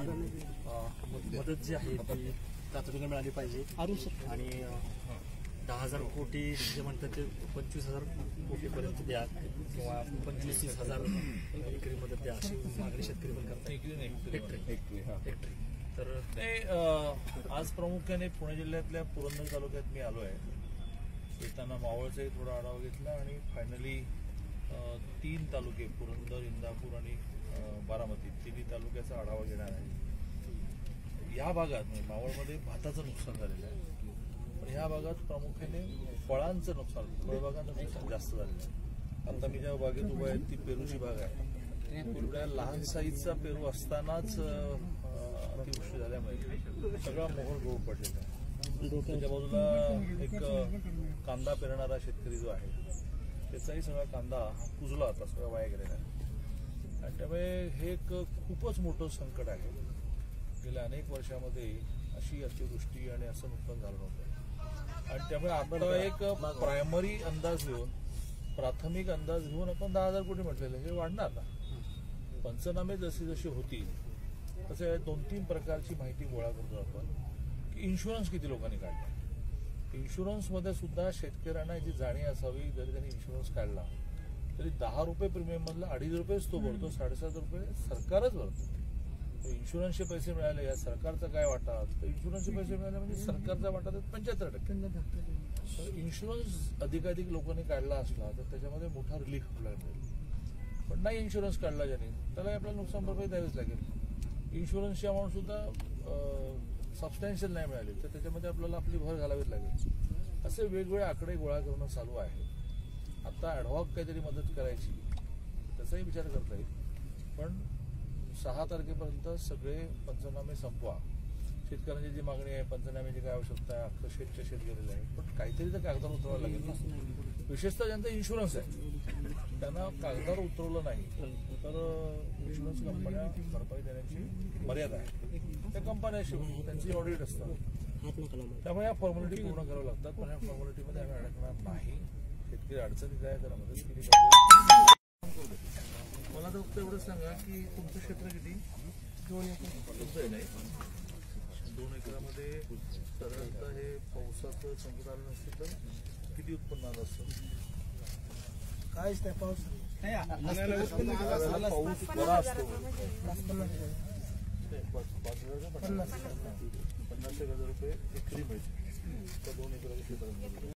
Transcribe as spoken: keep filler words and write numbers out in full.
मदत जी आहे ती तातडीने मिळाली पाहिजे आणि दहा हजार कोटी जे म्हणतात ते पंचवीस हजार कोटीपर्यंत द्या किंवा पंचवीस तीस हजार एकरी मदत द्या अशी मागणी शेतकरी पण करतात. तर ते आज प्रामुख्याने पुणे जिल्ह्यातल्या पुरंदर तालुक्यात मी आलो आहे. येताना मावळचाही थोडा आढावा घेतला आणि फायनली तीन तालुके पुरंदर, इंदापूर आणि बारामती तिन्ही तालुक्याचा आढावा घेणार आहे. या भागात म्हणजे मावळमध्ये भाताचं नुकसान झालेलं आहे, पण ह्या भागात प्रामुख्याने फळांचं नुकसान, फळबागांचं नुकसान जास्त झालेलं आहे. आता मी ज्या बागेत उभा आहे ती पेरूची बाग आहे. एवढ्या लहान साईजचा पेरू असतानाच अतिवृष्टी झाल्यामुळे सगळा मोहर गळून पडलेला आहे. त्याच्या बाजूला एक कांदा पेरणारा शेतकरी जो आहे त्याचाही सगळा कांदा कुजला होता, सगळा वाया गेलेला आहे. आणि त्यामुळे हे एक खूपच मोठं संकट आहे. गेल्या अनेक वर्षामध्ये अशी अतिवृष्टी आणि असं नुकसान झालं नव्हतं. आणि त्यामुळे आता एक प्रायमरी अंदाज घेऊन, प्राथमिक अंदाज घेऊन आपण दहा हजार कोटी म्हटलेलं हे वाढणार ना. पंचनामे जशी जशी होती तसे दोन तीन प्रकारची माहिती गोळा करतो आपण की इन्शुरन्स किती लोकांनी काढला. इन्शुरन्समध्ये सुद्धा शेतकऱ्यांना याची जाणीव असावी. जरी त्यांनी इन्शुरन्स काढला तरी दहा रुपये प्रीमियम मधला अडीच रुपयेच तो भरतो, साडेसात रुपये सरकारच भरतो. इन्शुरन्सचे पैसे मिळाले, या सरकारचा काय वाटा, तर इन्शुरन्सचे पैसे मिळाले म्हणजे सरकारचा वाटा तर पंच्याहत्तर टक्के. इन्शुरन्स अधिकाधिक लोकांनी काढला असला तर त्याच्यामध्ये मोठा रिलीफ आपल्याला मिळेल. पण नाही इन्शुरन्स काढला ज्याने त्याला आपल्याला नुकसान भरपाई द्यावीच लागेल. इन्शुरन्सची अमाऊंट सुद्धा सबस्टॅन्शियल नाही मिळाली तर त्याच्यामध्ये आपल्याला आपली भर घालावीच लागेल. असे वेगवेगळे आकडे गोळा करणं चालू आहे. आता ॲडव्हॉक काहीतरी मदत करायची त्याचाही विचार करता येईल, पण सहा तारखेपर्यंत सगळे पंचनामे संपवा. शेतकऱ्यांची जी मागणी आहे, पंचनाम्याची काय आवश्यकता आहे, अख्खं शेतच्या शेत गेलेलं आहे, पण काहीतरी तर कागदावर उतरवायला लागेल ना. विशेषतः ज्यांचा इन्शुरन्स आहे त्यांना कागदावर उतरवलं नाही तर इन्शुरन्स कंपन्या भरपाई देण्याची मर्यादा आहे. त्या कंपन्याशी त्यांची ऑडिट असतात, त्यामुळे या फॉर्मॅलिटी पूर्ण कराव्या लागतात. पण या फॉर्मॅलिटीमध्ये आम्ही अडकणार नाही. शेतकरी अडचणीत आहे तर मदत केली पाहिजे. मला तर फक्त एवढंच सांगा की तुमचं क्षेत्र किती? दोन एकर तुमचं नाही. दोन एकरामध्ये साधारणतः हे पावसाचं संकट आलं नसतं तर किती उत्पन्न आलं असतं? काहीच नाही, पाऊस पाऊस बरा असतो. पाच हजार पन्नास पन्नास एक हजार रुपये एकरी मिळते. दोन एकराच्या क्षेत्रामध्ये